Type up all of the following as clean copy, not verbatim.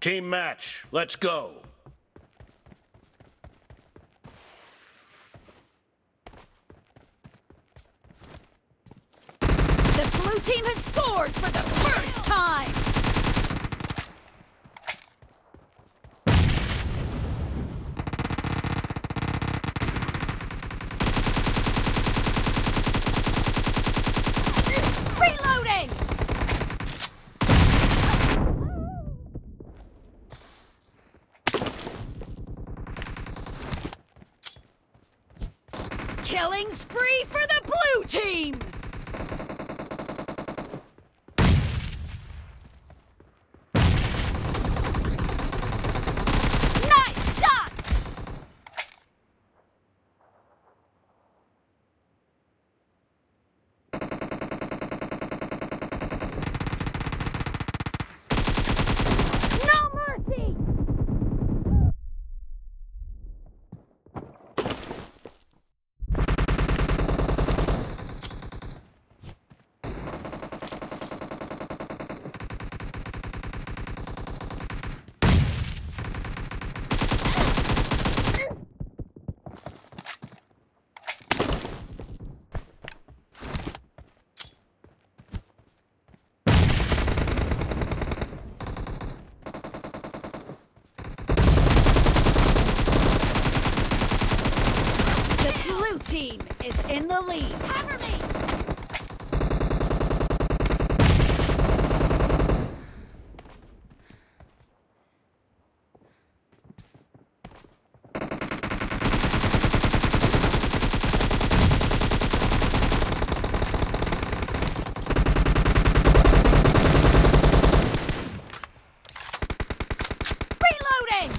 Team match, let's go. The blue team has scored for the first time! Reloading! Killing spree for the blue team! Nice shot! No mercy! Team is in the lead. Cover me! Reloading!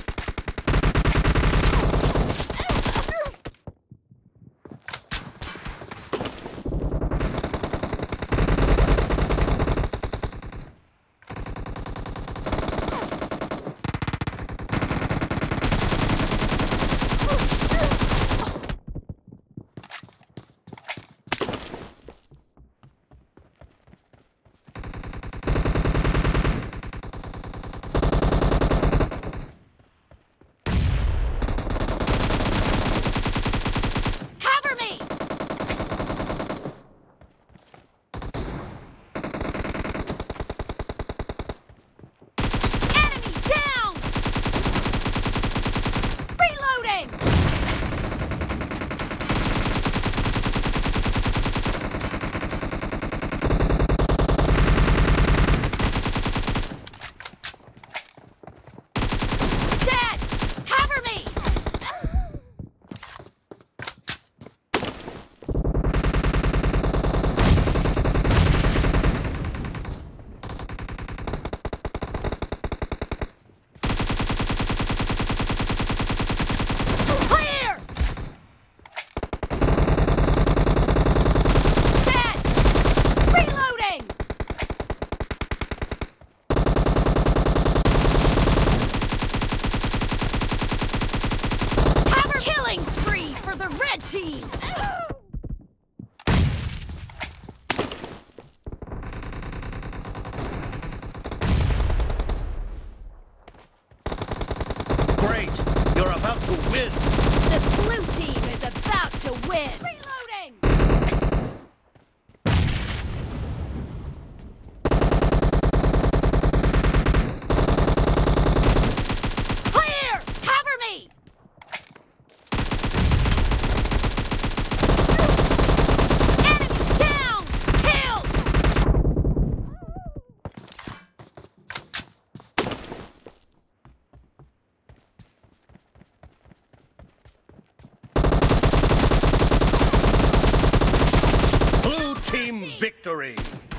Team. Great! You're about to win! The blue team is about to win! Reloading! Clear! Cover me! Enemy down! Killed! Team victory!